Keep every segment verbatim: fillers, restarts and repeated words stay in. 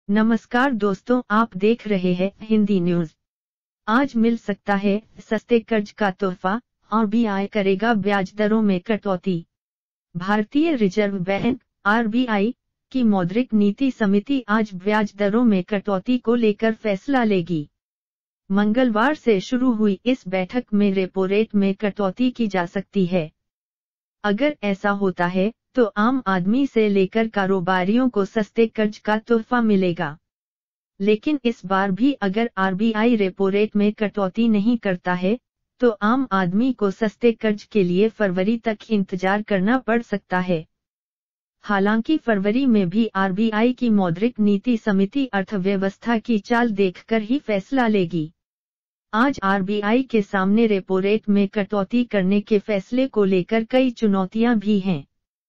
नमस्कार दोस्तों, आप देख रहे हैं हिंदी न्यूज। आज मिल सकता है सस्ते कर्ज का तोहफा, आरबीआई करेगा ब्याज दरों में कटौती। भारतीय रिजर्व बैंक आरबीआई की मौद्रिक नीति समिति आज ब्याज दरों में कटौती को लेकर फैसला लेगी। मंगलवार से शुरू हुई इस बैठक में रेपो रेट में कटौती की जा सकती है। अगर ऐसा होता है तो आम आदमी से लेकर कारोबारियों को सस्ते कर्ज का तोहफा मिलेगा। लेकिन इस बार भी अगर आरबीआई रेपो रेट में कटौती नहीं करता है तो आम आदमी को सस्ते कर्ज के लिए फरवरी तक इंतजार करना पड़ सकता है। हालांकि फरवरी में भी आरबीआई की मौद्रिक नीति समिति अर्थव्यवस्था की चाल देखकर ही फैसला लेगी। आज आरबीआई के सामने रेपो रेट में कटौती करने के फैसले को लेकर कई चुनौतियां भी हैं।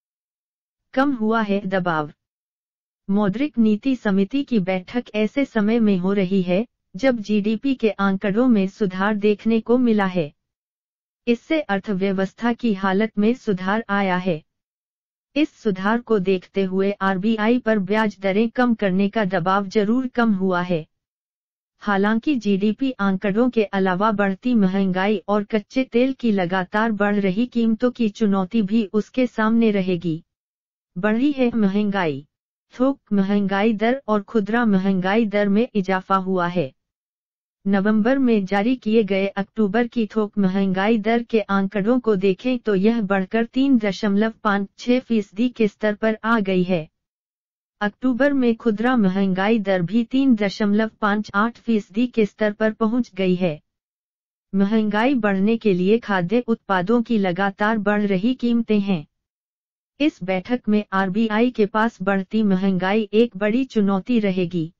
कम हुआ है दबाव। मौद्रिक नीति समिति की बैठक ऐसे समय में हो रही है जब जीडीपी के आंकड़ों में सुधार देखने को मिला है। इससे अर्थव्यवस्था की हालत में सुधार आया है। इस सुधार को देखते हुए आरबीआई पर ब्याज दरें कम करने का दबाव जरूर कम हुआ है। हालांकि जीडीपी आंकड़ों के अलावा बढ़ती महंगाई और कच्चे तेल की लगातार बढ़ रही कीमतों की चुनौती भी उसके सामने रहेगी। बढ़ी है महंगाई। थोक महंगाई दर और खुदरा महंगाई दर में इजाफा हुआ है। नवंबर में जारी किए गए अक्टूबर की थोक महंगाई दर के आंकड़ों को देखें तो यह बढ़कर तीन दशमलव पाँच छह फीसदी के स्तर पर आ गई है। अक्टूबर में खुदरा महंगाई दर भी तीन दशमलव पाँच आठ फीसदी के स्तर पर पहुंच गई है। महंगाई बढ़ने के लिए खाद्य उत्पादों की लगातार बढ़ रही कीमतें हैं। इस बैठक में आरबीआई के पास बढ़ती महंगाई एक बड़ी चुनौती रहेगी।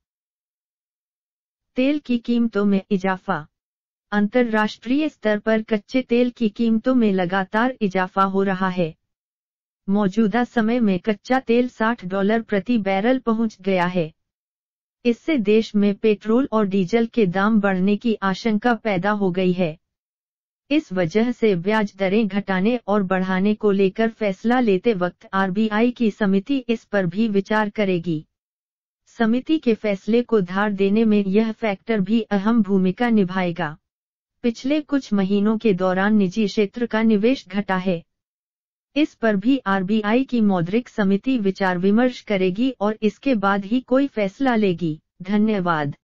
तेल की कीमतों में इजाफा। अंतर्राष्ट्रीय स्तर पर कच्चे तेल की कीमतों में लगातार इजाफा हो रहा है। मौजूदा समय में कच्चा तेल साठ डॉलर प्रति बैरल पहुंच गया है। इससे देश में पेट्रोल और डीजल के दाम बढ़ने की आशंका पैदा हो गई है। इस वजह से ब्याज दरें घटाने और बढ़ाने को लेकर फैसला लेते वक्त आरबीआई की समिति इस पर भी विचार करेगी। समिति के फैसले को धार देने में यह फैक्टर भी अहम भूमिका निभाएगा। पिछले कुछ महीनों के दौरान निजी क्षेत्र का निवेश घटा है। इस पर भी आरबीआई की मौद्रिक समिति विचार विमर्श करेगी और इसके बाद ही कोई फैसला लेगी। धन्यवाद।